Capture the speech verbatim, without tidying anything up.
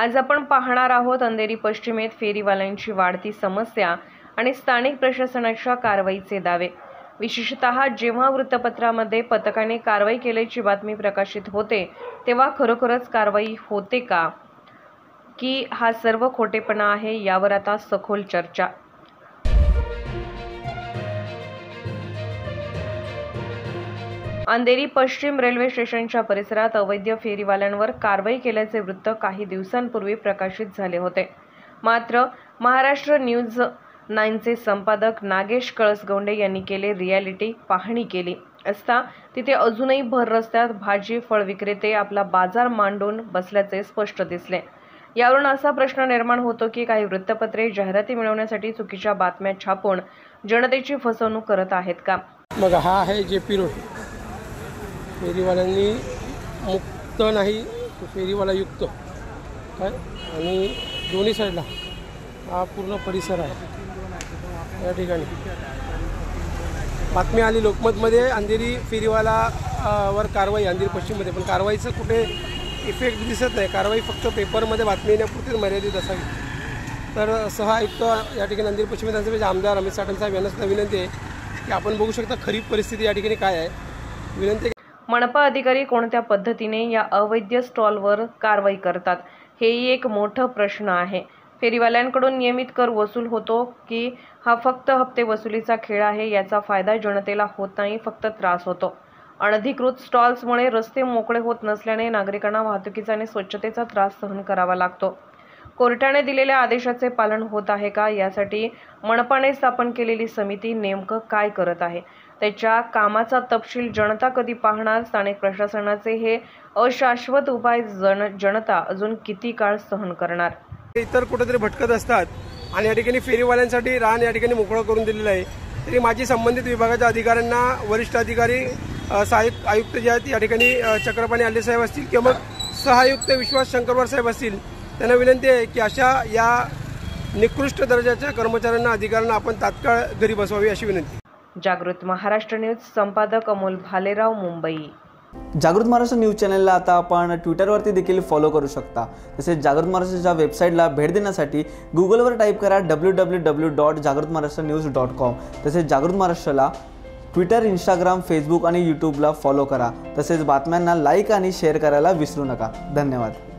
आज आपण पाहणार आहोत अंधेरी पश्चिमेत फेरीवाल्यांची वाढती समस्या आणि स्थानिक प्रशासनाच्या कारवाईचे दावे। विशेषतः जेव्हा वृत्तपत्रामध्ये पथकाने कारवाई केल्याची बातमी प्रकाशित होते तेव्हा खरोखरच कारवाई होते का की हा सर्व खोटेपणा आहे, यावर आता सखोल चर्चा। अंधेरी पश्चिम रेल्वे स्टेशनच्या परिसरात अवैध फेरीवाल्यांवर कारवाई केल्याचे वृत्त काही दिवसांपूर्वी प्रकाशित झाले होते। मात्र महाराष्ट्र न्यूज नाईनचे संपादक नागेश कळसगौंडे यांनी केले रियालिटी पाहणी केली असता तिथे अजूनही भर रस्त्यात भाजी फळ विक्रेते आपला बाजार मांडून बसल्याचे स्पष्ट दिसले। यावरून असा प्रश्न निर्माण होतो की काही वृत्तपत्रे जाहिराती मिळवण्यासाठी चुकीच्या बातम्या छापून जनतेची फसवणूक करत आहेत का। मग हा आहे जेपी रोड, फेरीवाल्यांनी मुक्त नाही फेरीवाला युक्त काय, आणि दोन्ही साईडला हा पूर्ण परिसर आहे। या ठिकाणी बातमी आली लोकमतमध्ये अंधेरी फेरीवाला वर कारवाई अंधेरी पश्चिममध्ये, पण कारवाईचं कुठे इफेक्ट दिसत नाही। कारवाई फक्त पेपरमध्ये बातमी येण्यापुरतीच मर्यादित असावी। तर सह आयुक्त या ठिकाणी अंधेरी पश्चिम विधानसभेचे आमदार अमित साटम साहेब यांना सुद्धा विनंती आहे की आपण बघू शकता खरी परिस्थिती या ठिकाणी काय आहे। विनंती मनपा अधिकारी कोणत्या पद्धतीने या अवैध स्टॉलवर कारवाई करतात हेही एक मोठा प्रश्न आहे। फेरीवाल्यांकडून नियमित कर वसूल होतो की हा फक्त हप्ते वसुलीचा खेळ आहे, याचा फायदा जनतेला होत नाही, फक्त त्रास होतो। अनधिकृत स्टॉल्समुळे रस्ते मोकळे होत नसल्याने नागरिकांना वाहतुकीचा आणि स्वच्छतेचा त्रास सहन करावा लागतो। कोर्टाने दिलेल्या आदेशाचे पालन होत आहे का, यासाठी मनपाने स्थापन केलेली समिती नेमकं काय करत आहे, त्याच्या कामाचा तपशील जनता कधी पाहणार। स्थानिक प्रशासनाचे हे अशाश्वत उपाय जन जनता अजून किती काळ सहन करणार। इतर कुठेतरी भटकत असतात आणि या ठिकाणी फेरीवाल्यांसाठी रान या ठिकाणी मोकळं करून दिलेलं आहे। तरी माझी संबंधित विभागाच्या अधिकाऱ्यांना, वरिष्ठ अधिकारी, सहाय्यक आयुक्त जे आहेत या ठिकाणी चक्रपाणी आले साहेब असतील किंवा मग सहायुक्त विश्वास शंकरवार साहेब असतील, त्यांना विनंती आहे की अशा या निकृष्ट दर्जाच्या कर्मचाऱ्यांना, अधिकाऱ्यांना आपण तात्काळ घरी बसवावी अशी विनंती। जागृत महाराष्ट्र न्यूज संपादक अमोल भालेराव, मुंबई। जागृत महाराष्ट्र न्यूज चॅनलला आता आपण ट्विटरवरती देखील फॉलो करू शकता। तसेच जागृत महाराष्ट्राच्या वेबसाईटला भेट देण्यासाठी गुगलवर टाईप करा डब्ल्यू डब्ल्यू डब्ल्यू डॉट जागृत महाराष्ट्र न्यूज डॉट कॉम। तसेच जागृत महाराष्ट्राला ट्विटर, इंस्टाग्राम, फेसबुक आणि यूट्यूबला फॉलो करा। तसेच बातम्यांना लाईक आणि शेअर करायला विसरू नका। धन्यवाद।